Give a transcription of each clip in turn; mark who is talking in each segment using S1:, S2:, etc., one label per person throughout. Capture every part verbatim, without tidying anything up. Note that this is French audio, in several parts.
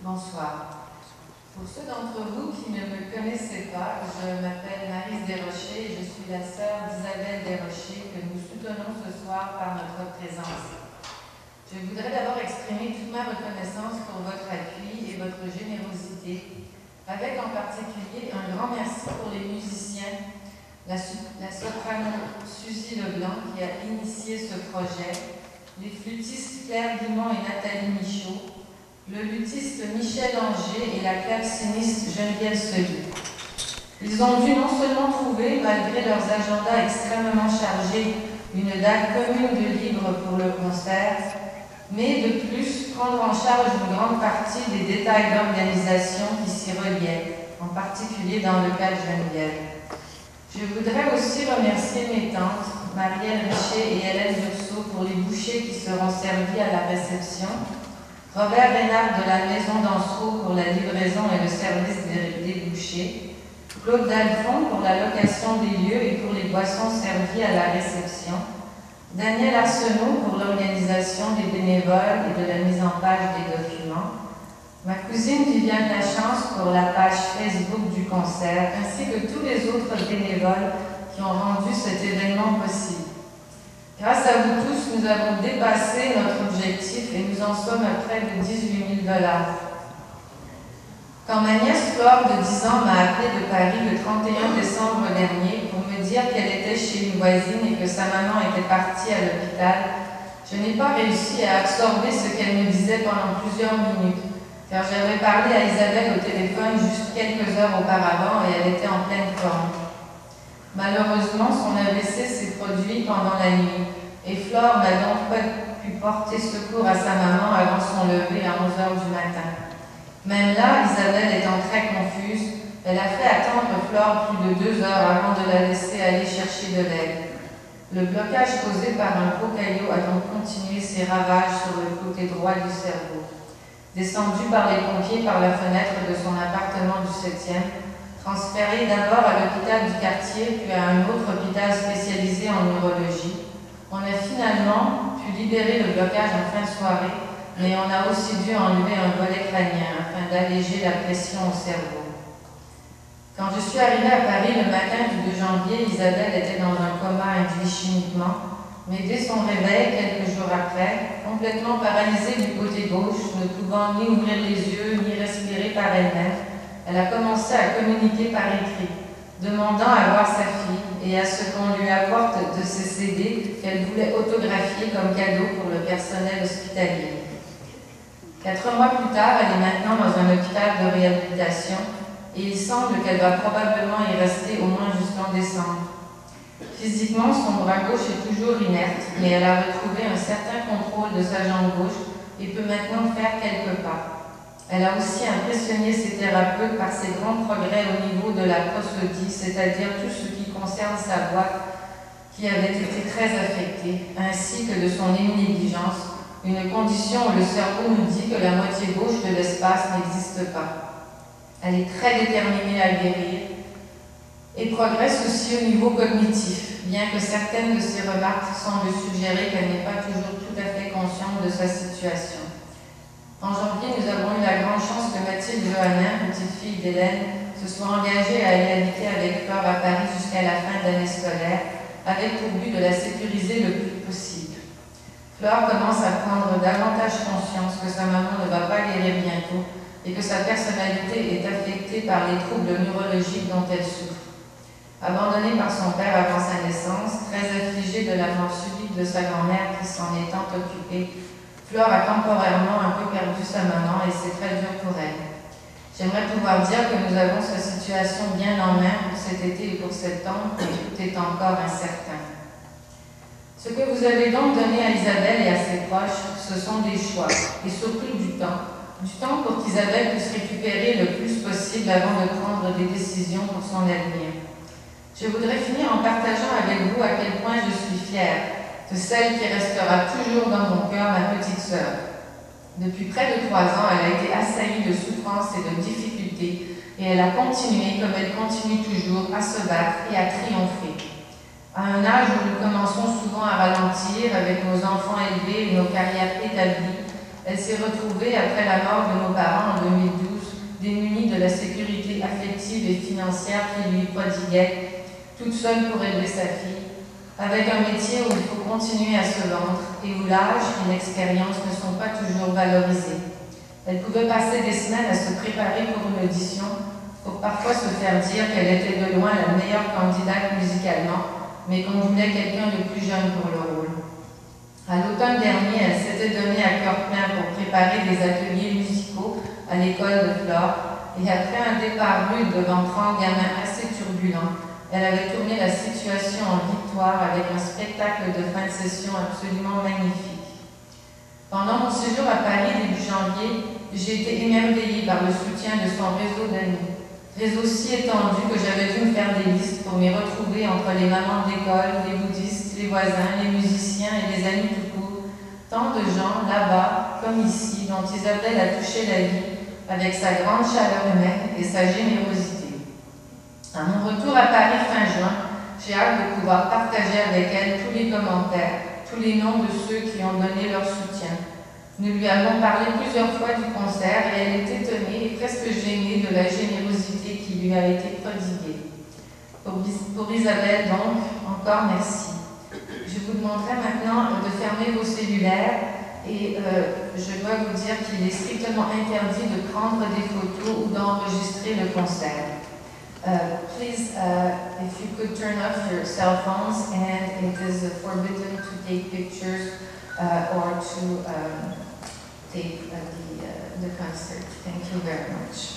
S1: Bonsoir. Pour ceux d'entre vous qui ne me connaissaient pas, je m'appelle Maryse Desrochers et je suis la sœur d'Isabelle Desrochers que nous soutenons ce soir par notre présence. Je voudrais d'abord exprimer toute ma reconnaissance pour votre appui et votre générosité, avec en particulier un grand merci pour les musiciens, la, la soprano Suzy Leblanc qui a initié ce projet, les flûtistes Claire Guimont et Nathalie Michaud, le luthiste Michel Anger et la claveciniste Geneviève Sely. Ils ont dû non seulement trouver, malgré leurs agendas extrêmement chargés, une date commune de libre pour le concert, mais de plus prendre en charge une grande partie des détails d'organisation qui s'y reliaient, en particulier dans le cas de Geneviève. Je voudrais aussi remercier mes tantes, Marielle Richer et Hélène Dursault, pour les bouchées qui seront servis à la réception, Robert Reynard de la Maison d'Ansereau pour la livraison et le service des, des bouchées, Claude Dalphon pour la location des lieux et pour les boissons servies à la réception, Daniel Arsenault pour l'organisation des bénévoles et de la mise en page des documents, ma cousine Viviane Lachance pour la page Facebook du concert, ainsi que tous les autres bénévoles qui ont rendu cet événement possible. Grâce à vous tous, nous avons dépassé notre objectif et nous en sommes à près de dix-huit mille dollars. Quand ma nièce Flore de dix ans m'a appelé de Paris le trente et un décembre dernier pour me dire qu'elle était chez une voisine et que sa maman était partie à l'hôpital, je n'ai pas réussi à absorber ce qu'elle me disait pendant plusieurs minutes, car j'avais parlé à Isabelle au téléphone juste quelques heures auparavant et elle était en pleine forme. Malheureusement, son A V C s'est produit pendant la nuit et Flore n'a donc pas pu porter secours à sa maman avant son lever à onze heures du matin. Même là, Isabelle étant très confuse, elle a fait attendre Flore plus de deux heures avant de la laisser aller chercher de l'aide. Le blocage causé par un gros caillou a donc continué ses ravages sur le côté droit du cerveau. Descendu par les pompiers par la fenêtre de son appartement du septième, transféré d'abord à l'hôpital du quartier, puis à un autre hôpital spécialisé en neurologie, on a finalement pu libérer le blocage en fin de soirée, mais on a aussi dû enlever un volet crânien afin d'alléger la pression au cerveau. Quand je suis arrivée à Paris le matin du deux janvier, Isabelle était dans un coma induit chimiquement, mais dès son réveil, quelques jours après, complètement paralysée du côté gauche, ne pouvant ni ouvrir les yeux, ni respirer par elle-même, elle a commencé à communiquer par écrit, demandant à voir sa fille et à ce qu'on lui apporte de ses C D qu'elle voulait autographier comme cadeau pour le personnel hospitalier. Quatre mois plus tard, elle est maintenant dans un hôpital de réhabilitation et il semble qu'elle va probablement y rester au moins jusqu'en décembre. Physiquement, son bras gauche est toujours inerte, mais elle a retrouvé un certain contrôle de sa jambe gauche et peut maintenant faire quelques pas. Elle a aussi impressionné ses thérapeutes par ses grands progrès au niveau de la prosodie, c'est-à-dire tout ce qui concerne sa voix qui avait été très affectée, ainsi que de son négligence, une condition où le cerveau nous dit que la moitié gauche de l'espace n'existe pas. Elle est très déterminée à guérir et progresse aussi au niveau cognitif, bien que certaines de ses remarques semblent suggérer qu'elle n'est pas toujours tout à fait consciente de sa situation. En janvier, nous avons eu la grande chance que Mathilde Johannin, petite fille d'Hélène, se soit engagée à aller habiter avec Flore à Paris jusqu'à la fin de l'année scolaire, avec pour but de la sécuriser le plus possible. Flore commence à prendre davantage conscience que sa maman ne va pas guérir bientôt et que sa personnalité est affectée par les troubles neurologiques dont elle souffre. Abandonnée par son père avant sa naissance, très affligée de la mort subite de sa grand-mère qui s'en est tant occupée, Flore a temporairement un peu perdu sa maman et c'est très dur pour elle. J'aimerais pouvoir dire que nous avons sa situation bien en main pour cet été et pour septembre, mais tout est encore incertain. Ce que vous avez donc donné à Isabelle et à ses proches, ce sont des choix, et surtout du temps. Du temps pour qu'Isabelle puisse récupérer le plus possible avant de prendre des décisions pour son avenir. Je voudrais finir en partageant avec vous à quel point je suis fière de celle qui restera toujours dans mon cœur, ma petite sœur. Depuis près de trois ans, elle a été assaillie de souffrances et de difficultés, et elle a continué, comme elle continue toujours, à se battre et à triompher. À un âge où nous commençons souvent à ralentir, avec nos enfants élevés et nos carrières établies, Elle s'est retrouvée, après la mort de nos parents en deux mille douze, démunie de la sécurité affective et financière qu'ils lui prodiguaient, toute seule pour élever sa fille, avec un métier où il faut continuer à se vendre et où l'âge et l'expérience ne sont pas toujours valorisés. Elle pouvait passer des semaines à se préparer pour une audition, pour parfois se faire dire qu'elle était de loin la meilleure candidate musicalement, mais qu'on voulait quelqu'un de plus jeune pour le rôle. À l'automne dernier, elle s'était donnée à cœur plein pour préparer des ateliers musicaux à l'école de Flore, et après un départ rude devant trente gamins assez turbulents, elle avait tourné la situation en victoire avec un spectacle de fin de session absolument magnifique. Pendant mon séjour à Paris début janvier, j'ai été émerveillée par le soutien de son réseau d'amis. Réseau si étendu que j'avais dû me faire des listes pour m'y retrouver entre les mamans de l'école, les bouddhistes, les voisins, les musiciens et les amis tout court. Tant de gens, là-bas, comme ici, dont Isabelle a touché la vie avec sa grande chaleur humaine et sa générosité. À mon retour à Paris fin juin, j'ai hâte de pouvoir partager avec elle tous les commentaires, tous les noms de ceux qui ont donné leur soutien. Nous lui avons parlé plusieurs fois du concert et elle est étonnée et presque gênée de la générosité qui lui a été prodiguée. Pour, pour Isabelle, donc, encore merci. Je vous demanderai maintenant de fermer vos cellulaires et euh, je dois vous dire qu'il est strictement interdit de prendre des photos ou d'enregistrer le concert. Uh, please, uh, if you could turn off your cell phones, and it is uh, forbidden to take pictures uh, or to um, take uh, the, uh, the concert. Thank you very much.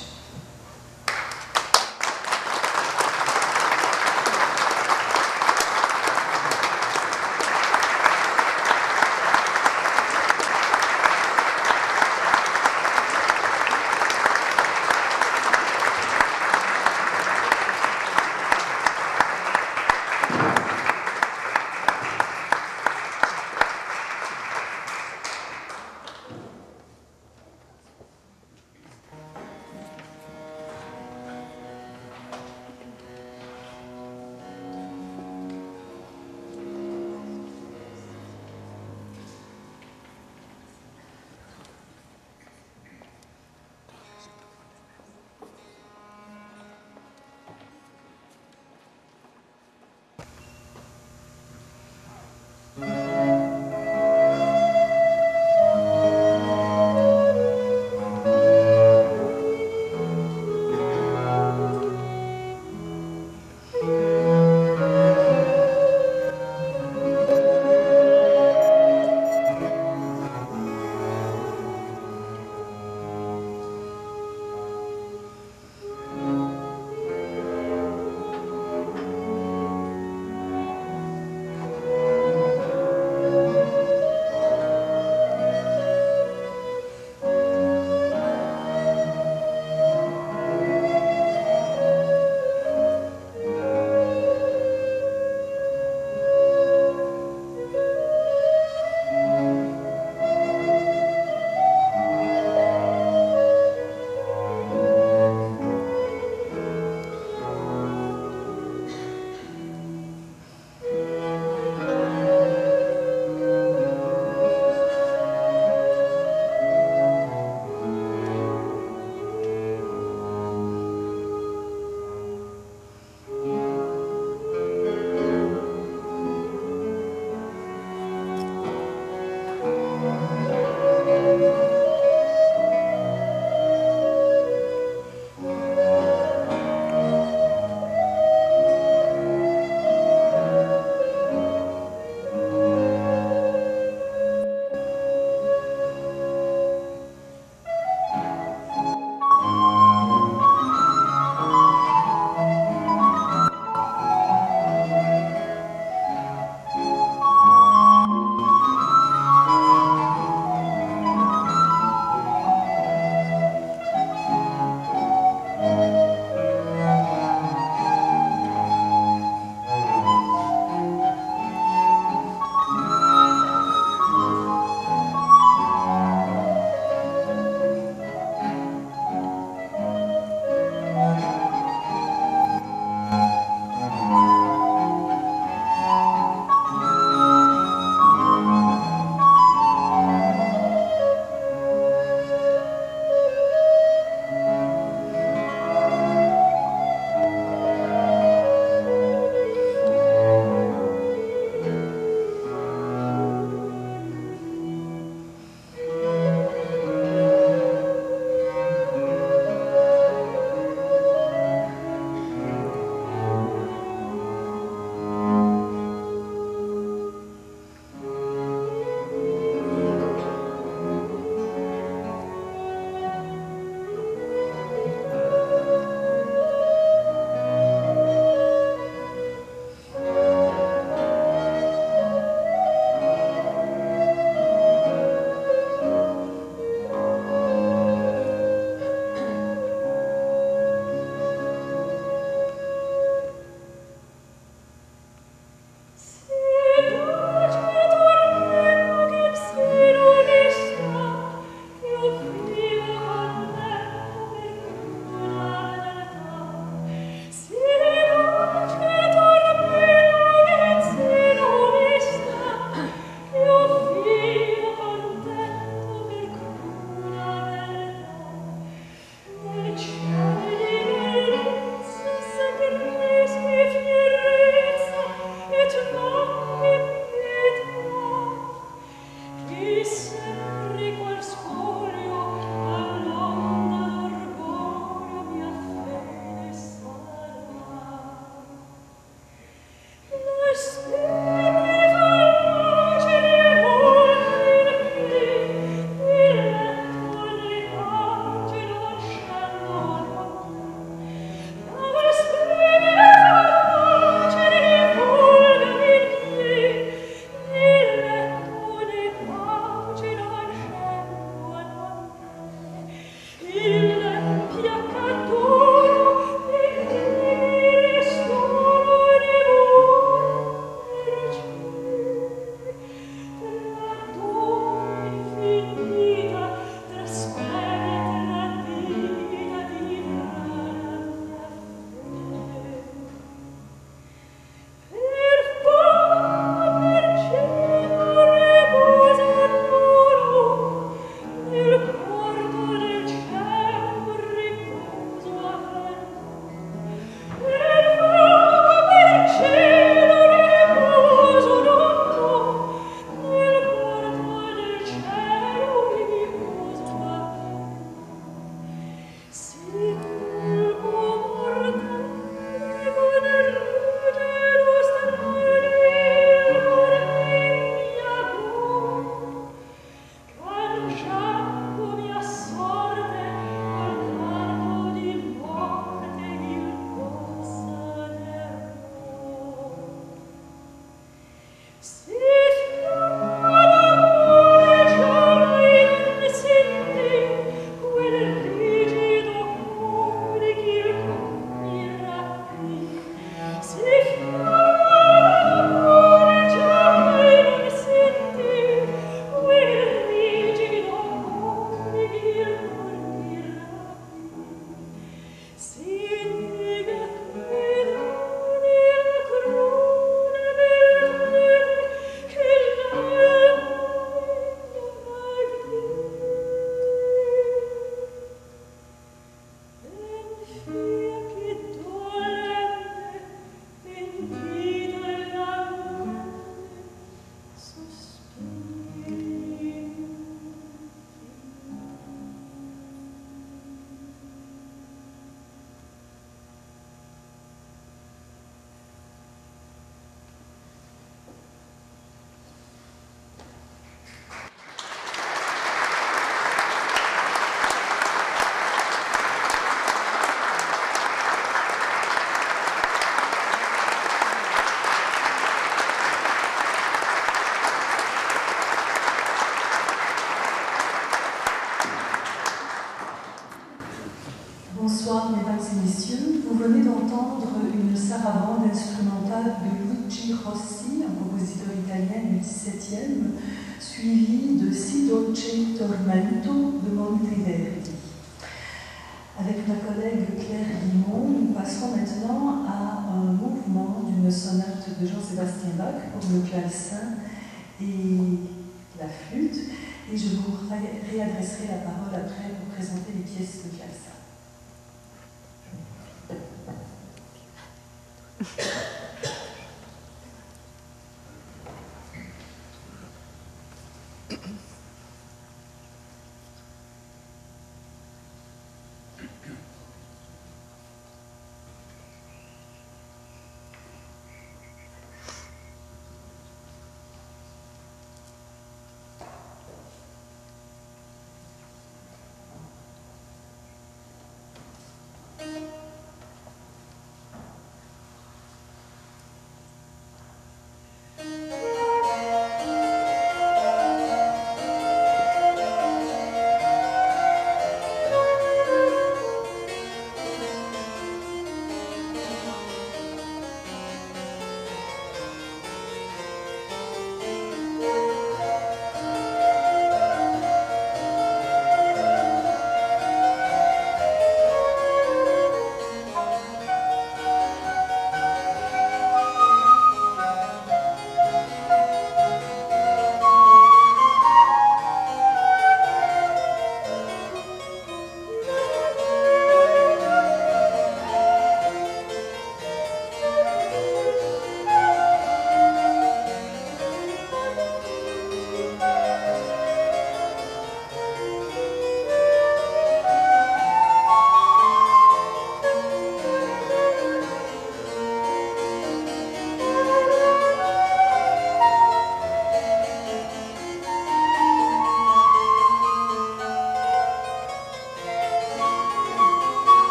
S2: Bonsoir mesdames et messieurs, vous venez d'entendre une sarabande instrumentale de Luigi Rossi, un compositeur italien du dix-septième, suivi de Si dolce tormento de Monteverdi. Avec ma collègue Claire Guimond, nous passerons maintenant à un mouvement d'une sonate de Jean-Sébastien Bach pour le clavecin et la flûte, et je vous ré réadresserai la parole après pour présenter les pièces de clavecin.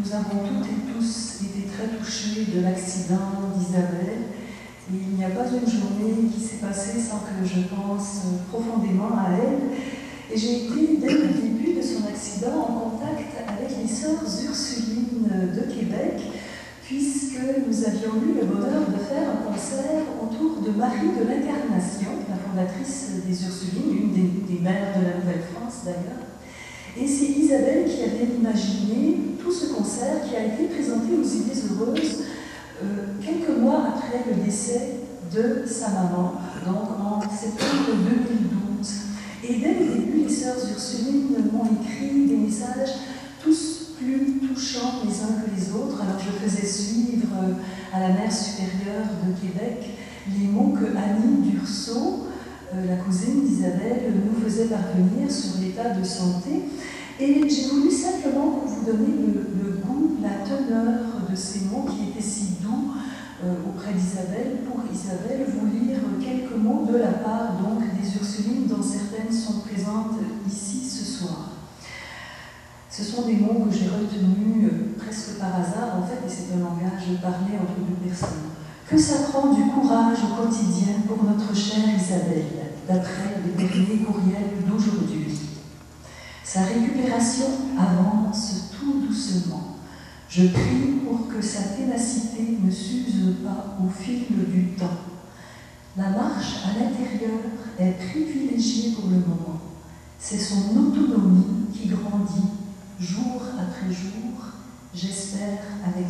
S2: Nous avons toutes et tous été très touchés de l'accident d'Isabelle. Et il n'y a pas une journée qui s'est passée sans que je pense profondément à elle. Et j'ai été, dès le début de son accident, en contact avec les sœurs Ursulines de Québec, puisque nous avions eu le bonheur de faire un concert autour de Marie de l'Incarnation, la fondatrice des Ursulines, une des, des mères de la Nouvelle-France d'ailleurs. Et c'est Isabelle qui avait imaginé tout ce concert qui a été présenté aux Idées Heureuses euh, quelques mois après le décès de sa maman, donc en septembre deux mille douze. Et dès le début, les sœurs Ursulines m'ont écrit des messages tous plus touchants les uns que les autres. Alors je faisais suivre à la mère supérieure de Québec les mots que Annie Dursault, la cousine d'Isabelle, nous faisait parvenir sur l'état de santé. Et j'ai voulu simplement pour vous donner le, le goût, la teneur de ces mots qui étaient si doux euh, auprès d'Isabelle, pour Isabelle, vous lire quelques mots de la part donc des Ursulines, dont certaines sont présentes ici ce soir. Ce sont des mots que j'ai retenus euh, presque par hasard, en fait, et c'est un langage parlé entre deux personnes. Que ça prend du courage au quotidien pour notre chère Isabelle, d'après les derniers courriels d'aujourd'hui. Sa récupération avance tout doucement. Je prie pour que sa ténacité ne s'use pas au fil du temps. La marche à l'intérieur est privilégiée pour le moment. C'est son autonomie qui grandit jour après jour, j'espère avec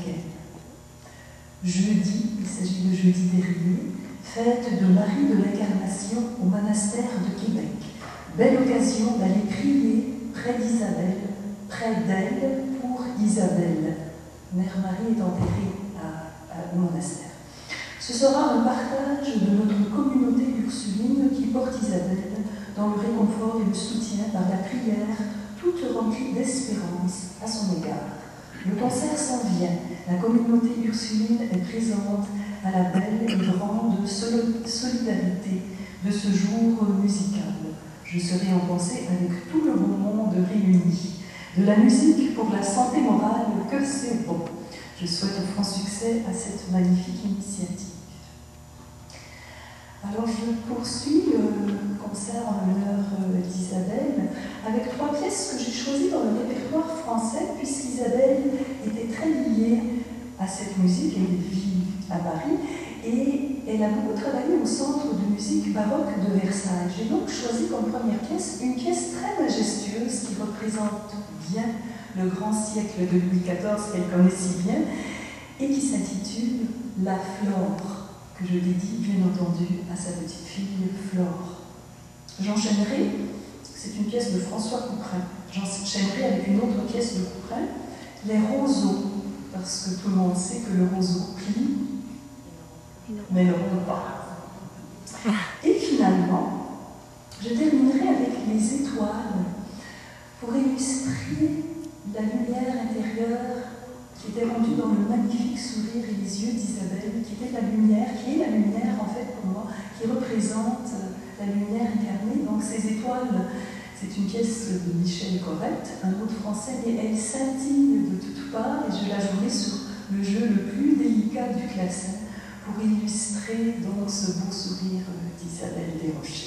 S2: elle. Jeudi, il s'agit de jeudi dernier, fête de Marie de l'Incarnation au monastère de Québec. Belle occasion d'aller prier près d'Isabelle, près d'elle pour Isabelle. Mère Marie est enterrée à, à, au monastère. Ce sera un partage de notre communauté ursuline qui porte Isabelle dans le réconfort et le soutien par la prière, toute remplie d'espérance à son égard. Le concert s'en vient. La communauté ursuline est présente à la belle et grande solidarité de ce jour musical. Je serai en pensée avec tout le beau monde réuni. De la musique pour la santé morale, que c'est bon. Je souhaite un franc succès à cette magnifique initiative. Alors je poursuis le concert en l'honneur d'Isabelle avec trois pièces que j'ai choisies dans le répertoire français, puisqu'Isabelle était très liée à cette musique, elle vit à Paris, et elle a beaucoup travaillé au Centre de musique baroque de Versailles. J'ai donc choisi comme première pièce une pièce très majestueuse qui représente bien le grand siècle de Louis quatorze qu'elle connaît si bien, et qui s'intitule « La Flore », que je dédie bien entendu à sa petite fille Flore. J'enchaînerai, c'est une pièce de François Couperin, j'enchaînerai avec une autre pièce de Couperin, Les roseaux, parce que tout le monde sait que le roseau plie, mais ne rompt pas. Et finalement, je terminerai avec les étoiles pour illustrer la lumière intérieure qui était rendue dans le magnifique sourire et les yeux d'Isabelle, qui était la lumière, qui est la lumière en fait pour moi, qui représente la lumière incarnée. Donc ces étoiles, c'est une pièce de Michel Corrette, un autre français, mais elle scintille de toutes parts et je la jouerai sur le jeu le plus délicat du clavecin pour illustrer donc ce beau sourire d'Isabelle Desrochers.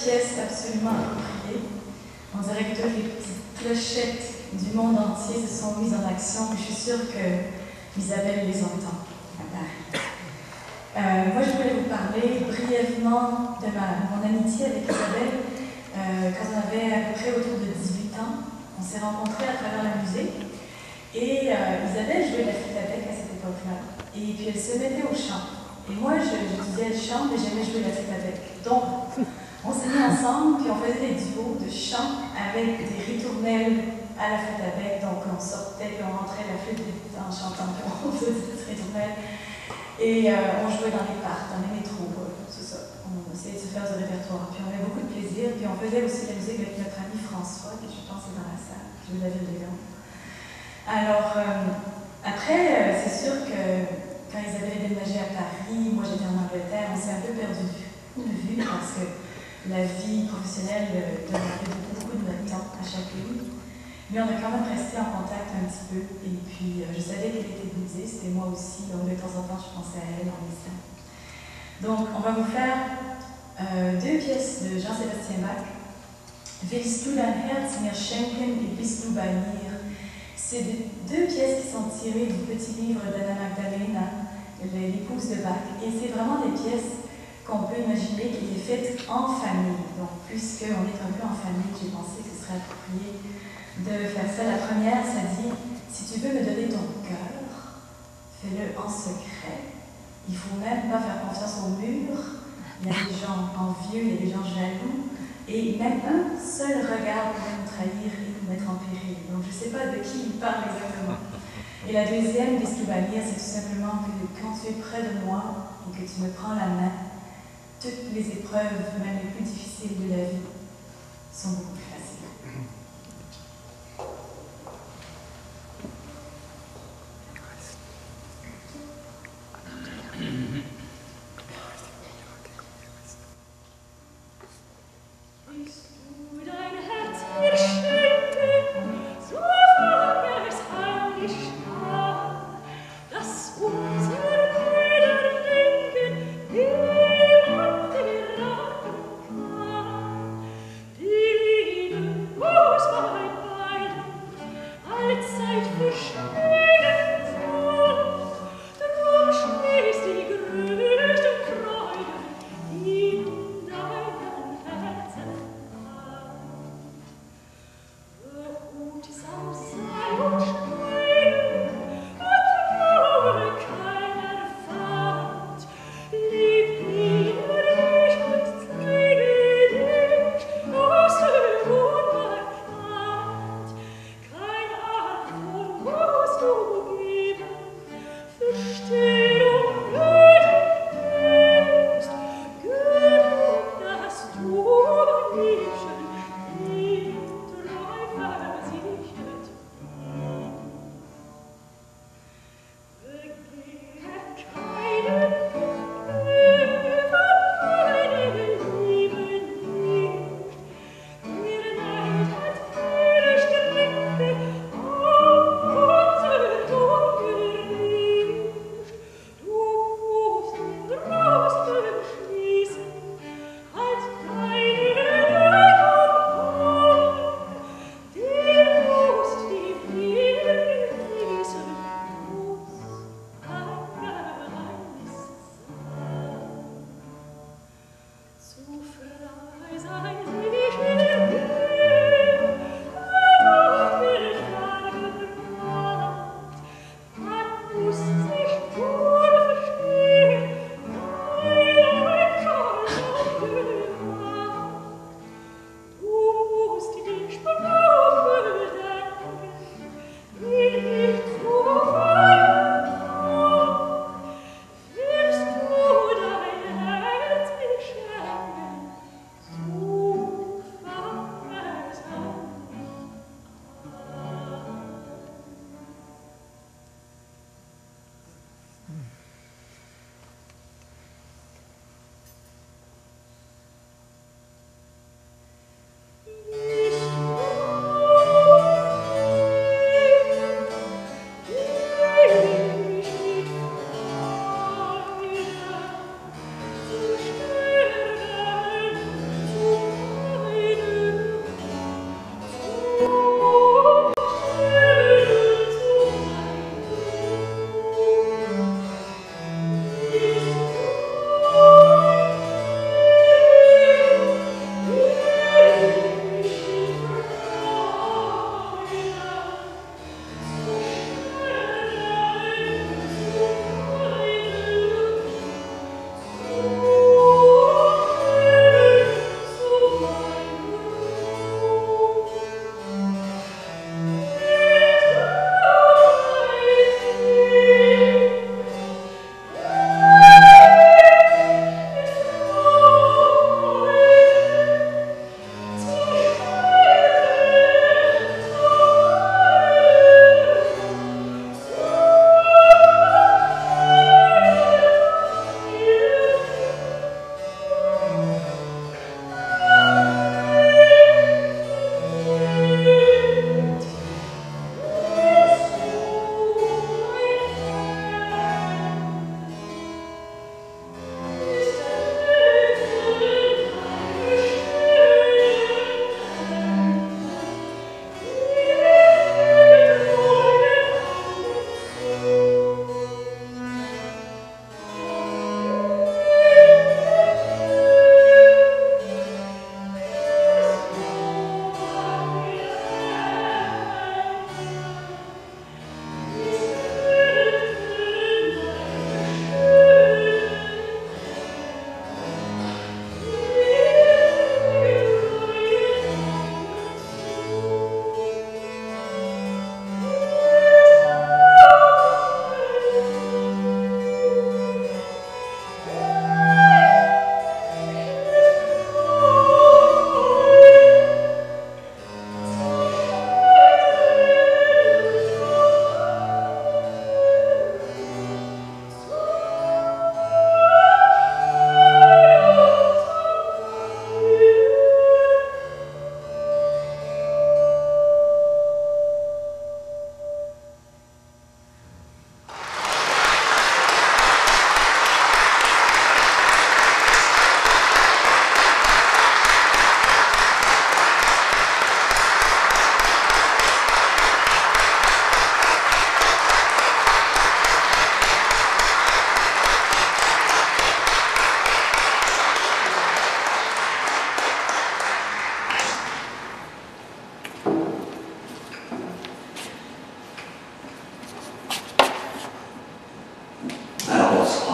S3: pièces absolument appropriées. On dirait que toutes les petites clochettes du monde entier se sont mises en action, et je suis sûre que Isabelle les entend à Paris. Euh, moi, je voulais vous parler brièvement de ma, mon amitié avec Isabelle. Euh, quand on avait à peu près autour de dix-huit ans, on s'est rencontrés à travers la musique. Et euh, Isabelle jouait de la flûte à bec à cette époque-là. Et puis elle se mettait au chant. Et moi, j'étudiais le chant, mais j'aimais jouer de la flûte à bec. Donc, on s'est mis ensemble, puis on faisait des duos de chant avec des ritournelles à la flûte à bec. Donc, on sortait, puis on rentrait la flûte en chantant, puis on faisait des ritournelles. Et euh, on jouait dans les parcs, dans les métros, euh, tout ça. On essayait de se faire du répertoire. Puis on avait beaucoup de plaisir. Puis on faisait aussi la musique avec notre ami François, qui je pense est dans la salle, qui joue de la ville de Lyon. Alors, euh, après, euh, c'est sûr que quand Isabelle est déménagée à Paris, moi j'étais en Angleterre, on s'est un peu perdu de vue parce que la vie professionnelle euh, demandait beaucoup, beaucoup de notre temps à chacune. Mais on a quand même resté en contact un petit peu. Et puis, euh, je savais qu'elle était bouddhiste, et moi aussi, donc de temps en temps, je pensais à elle en l'islam. Donc, on va vous faire euh, deux pièces de Jean-Sébastien Bach. Willst du dein Herz mir schenken et bist du bei mir? C'est deux pièces qui sont tirées du petit livre d'Anna Magdalena, l'épouse de Bach. Et c'est vraiment des pièces qu'on peut imaginer qui étaient faites en famille. Donc, puisqu'on est un peu en famille, j'ai pensé que ce serait approprié de faire ça. La première, ça dit « Si tu veux me donner ton cœur, fais-le en secret. Il ne faut même pas faire confiance au mur. Il y a des gens envieux, il y a des gens jaloux. Et même un seul regard pourrait nous trahir et nous mettre en péril. » Donc je ne sais pas de qui il parle exactement. Et la deuxième, qu'est-ce qu'il va lire, c'est tout simplement que quand tu es près de moi et que tu me prends la main, toutes les épreuves, même les plus difficiles de la vie, sont beaucoup plus faciles.
S4: Die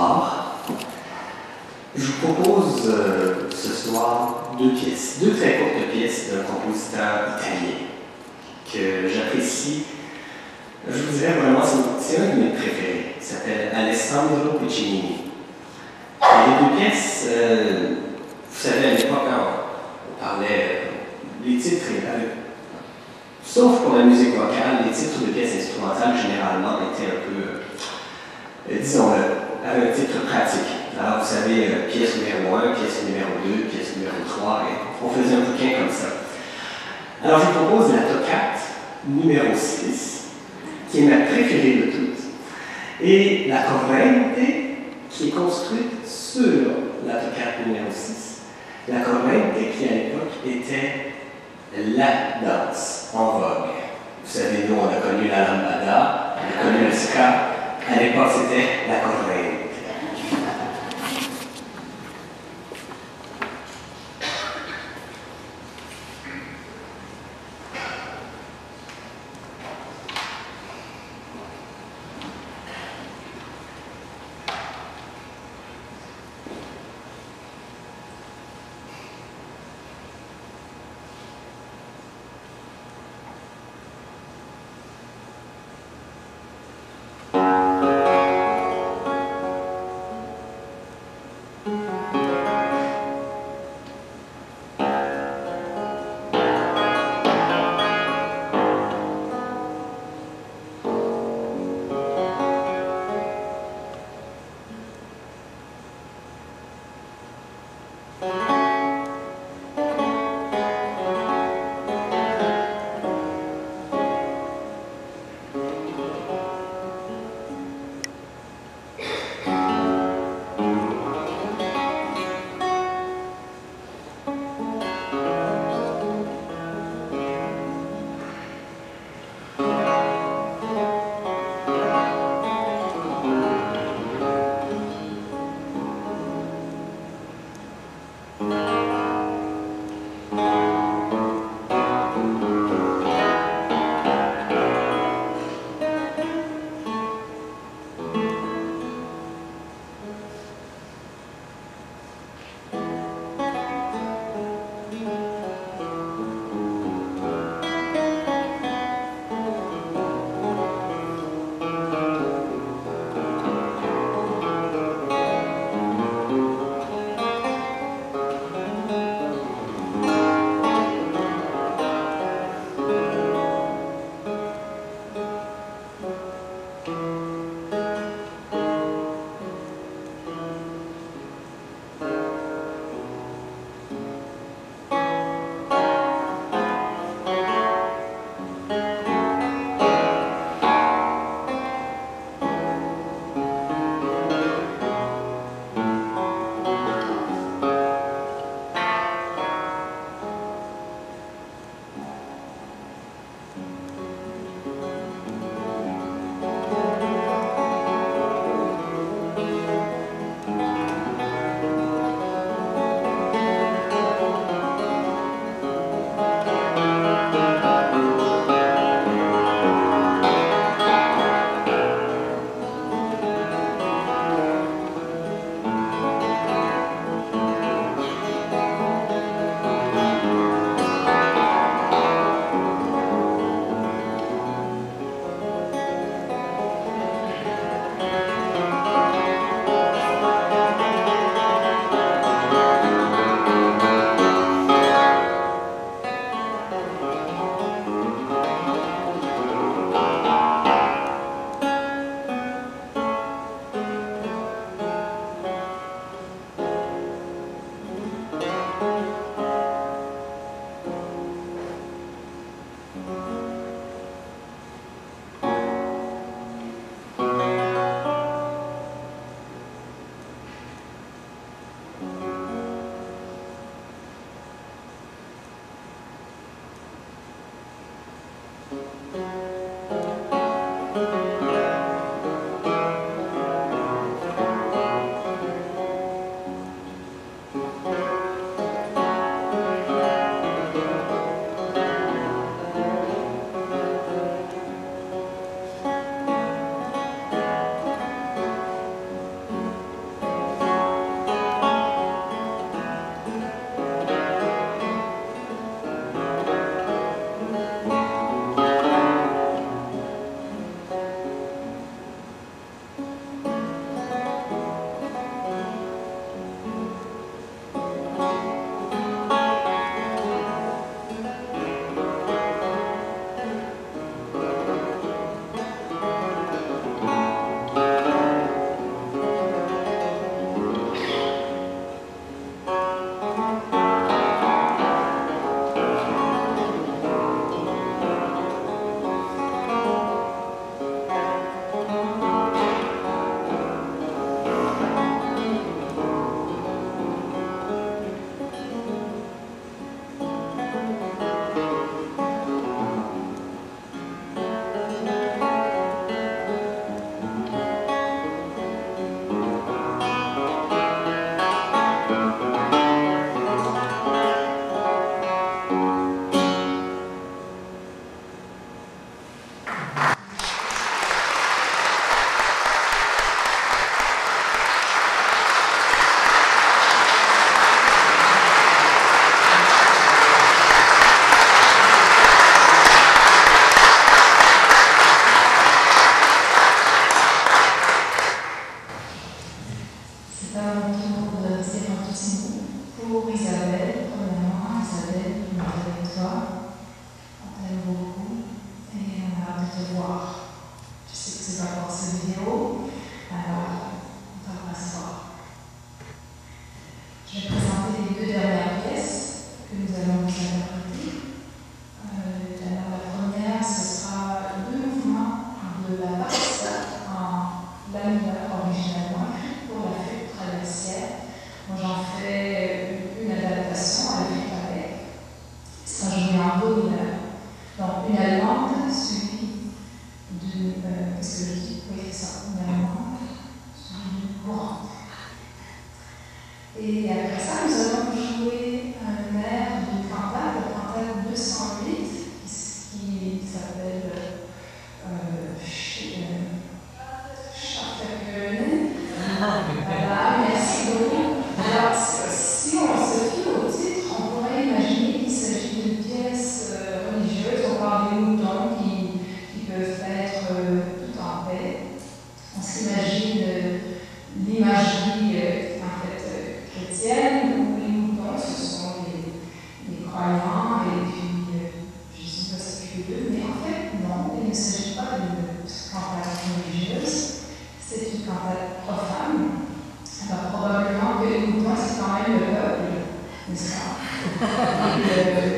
S4: soir. Je vous propose euh, ce soir deux pièces, deux très courtes pièces d'un compositeur italien que j'apprécie. Je vous dirais vraiment, c'est un de mes préférés. Il s'appelle Alessandro Piccinini. Et les deux pièces, euh, vous savez, à l'époque, quand on parlait, euh, les titres, avec, sauf pour la musique vocale, les titres de pièces instrumentales généralement étaient un peu, euh, disons-le, avec un titre pratique. Alors, vous savez, euh, pièce numéro un, pièce numéro deux, pièce numéro trois, et on faisait un bouquin comme ça. Alors, je vous propose la toccate numéro six, qui est ma préférée de toutes, et la corrente, qui est construite sur la toccate numéro six. La corrente, qui à l'époque était la danse en vogue. Vous savez, nous, on a connu la lambada, on a connu le ska. À l'époque, c'était la corrente.
S3: tu vas voir cette vidéo. Alors, on va s'asseoir. Je vais présenter les deux dernières pièces que nous allons vous interpréter. Euh, alors, la première, ce sera deux mouvements de la partita en la mineur originalement pour la flûte traversière. Moi, j'en fais une adaptation à la flûte avec. Ça joué en do mineur. Donc, une allemande suivie d'une. Euh, Qu'est-ce que je dis? Oui, c'est ça, une allemande suivie d'une courante. Et après ça, nous allons jouer un air d'une cantate, la cantate deux cent huit, qui, qui s'appelle euh, Schafferkönig. Voilà, merci beaucoup. Alors, si on se fie au titre, on pourrait imaginer qu'il s'agit d'une pièce euh, religieuse. On parle des moutons qui, qui peuvent être euh, tout en paix. On s'imagine euh, l'imagerie euh, en fait euh, chrétienne où les moutons, ce sont les, les croyants et puis euh, Jésus va s'occuper d'eux. Mais en fait, non, il ne s'agit pas d'une cantate religieuse. C'est une cantate profane. Alors, probablement que les moutons, c'est quand même le peuple, n'est-ce pas? Et le,